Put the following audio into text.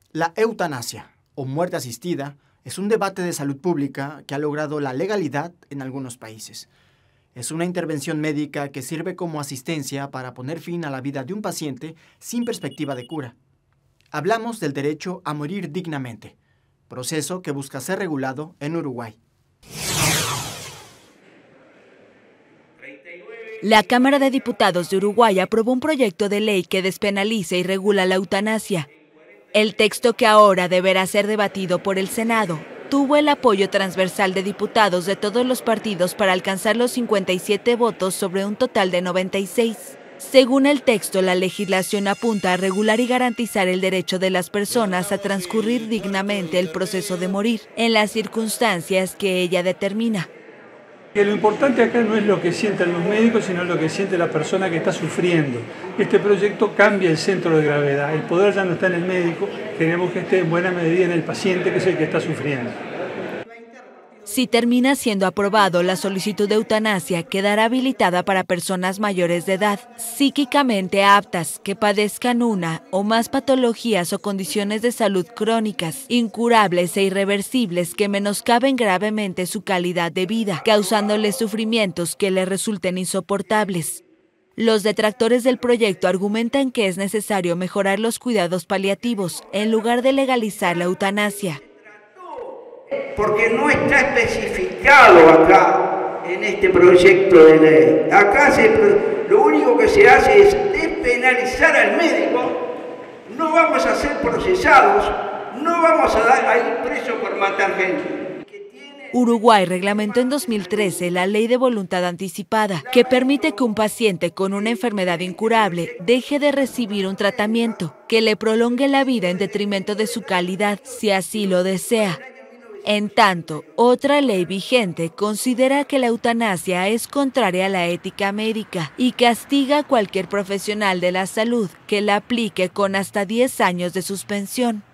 La eutanasia, o muerte asistida, es un debate de salud pública que ha logrado la legalidad en algunos países. Es una intervención médica que sirve como asistencia para poner fin a la vida de un paciente sin perspectiva de cura. Hablamos del derecho a morir dignamente, proceso que busca ser regulado en Uruguay. La Cámara de Diputados de Uruguay aprobó un proyecto de ley que despenaliza y regula la eutanasia. El texto, que ahora deberá ser debatido por el Senado, tuvo el apoyo transversal de diputados de todos los partidos para alcanzar los 57 votos sobre un total de 96. Según el texto, la legislación apunta a regular y garantizar el derecho de las personas a transcurrir dignamente el proceso de morir, en las circunstancias que ella determina. Que lo importante acá no es lo que sienten los médicos, sino lo que siente la persona que está sufriendo. Este proyecto cambia el centro de gravedad. El poder ya no está en el médico, queremos que esté en buena medida en el paciente, que es el que está sufriendo. Si termina siendo aprobado, la solicitud de eutanasia quedará habilitada para personas mayores de edad, psíquicamente aptas, que padezcan una o más patologías o condiciones de salud crónicas, incurables e irreversibles que menoscaben gravemente su calidad de vida, causándoles sufrimientos que les resulten insoportables. Los detractores del proyecto argumentan que es necesario mejorar los cuidados paliativos en lugar de legalizar la eutanasia. Porque no está especificado acá en este proyecto de ley. Acá lo único que se hace es despenalizar al médico. No vamos a ser procesados, no vamos a ir presos por matar gente. Uruguay reglamentó en 2013 la Ley de Voluntad Anticipada, que permite que un paciente con una enfermedad incurable deje de recibir un tratamiento que le prolongue la vida en detrimento de su calidad, si así lo desea. En tanto, otra ley vigente considera que la eutanasia es contraria a la ética médica y castiga a cualquier profesional de la salud que la aplique con hasta 10 años de suspensión.